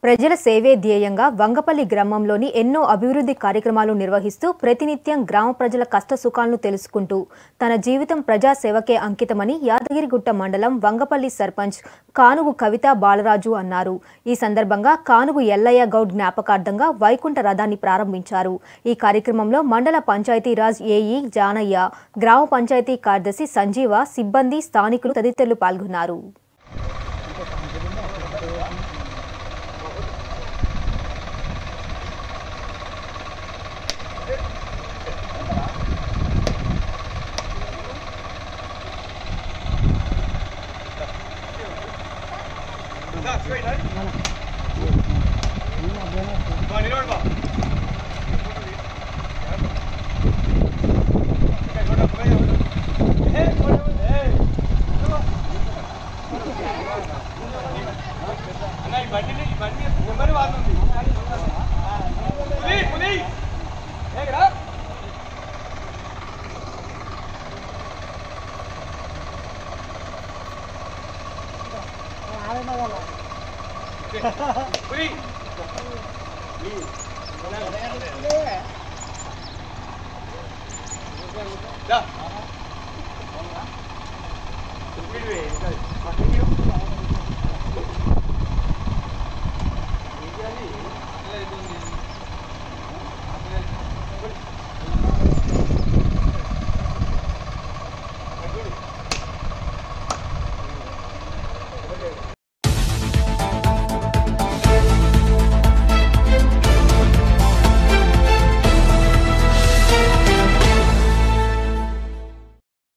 ప్రజల సేవే ధ్యేయంగా వంగపల్లి గ్రామంలోని ఎన్నో అభివృద్ధి కార్యక్రమాలు నిర్వహిస్తూ ప్రతినిత్యం గ్రామ ప్రజల కష్టసుఖాలను తెలుసుకుంటూ తన జీవితం ప్రజా సేవకే అంకితమని యాదగిరిగుట్ట మండలం వంగపల్లి సర్పంచ్ కానుగు కవిత బాలరాజు అన్నారు। ఈ సందర్భంగా కానుగు ఎల్లయ్య గౌడ్ జ్ఞాపకార్థంగా వైకుంఠ రథాన్ని ప్రారంభించారు। ఈ కార్యక్రమంలో మండల పంచాయతీరాజ్ ఏఈ జానయ్య, గ్రామ పంచాయతీ కార్యదర్శి సంజీవ, సిబ్బంది, స్థానికులు తదితరులు పాల్గొన్నారు। Straight, right? Go on, go. Free. Da.